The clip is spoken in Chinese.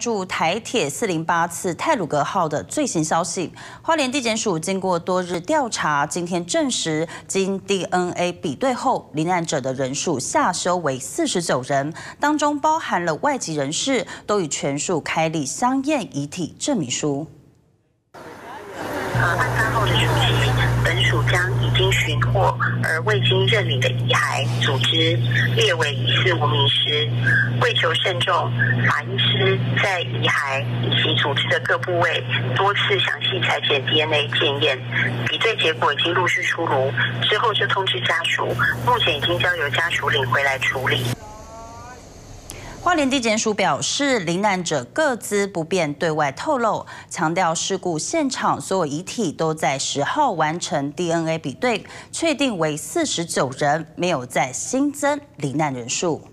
驻台铁408次太鲁阁号的最新消息，花莲地检署经过多日调查，今天证实，经 DNA 比对后，罹难者的人数下修为49人，当中包含了外籍人士，都已全数开立相验遗体证明书。 案发后的初期，本署将已经寻获而未经认领的遗骸组织列为疑似无名尸。为求慎重，法医师在遗骸以及组织的各部位多次详细采检 DNA 检验，比对结果已经陆续出炉，之后就通知家属，目前已经交由家属领回来处理。 花莲地检署表示，罹难者各自不便对外透露，强调事故现场所有遗体都在10号完成 DNA 比对，确定为49人，没有再新增罹难人数。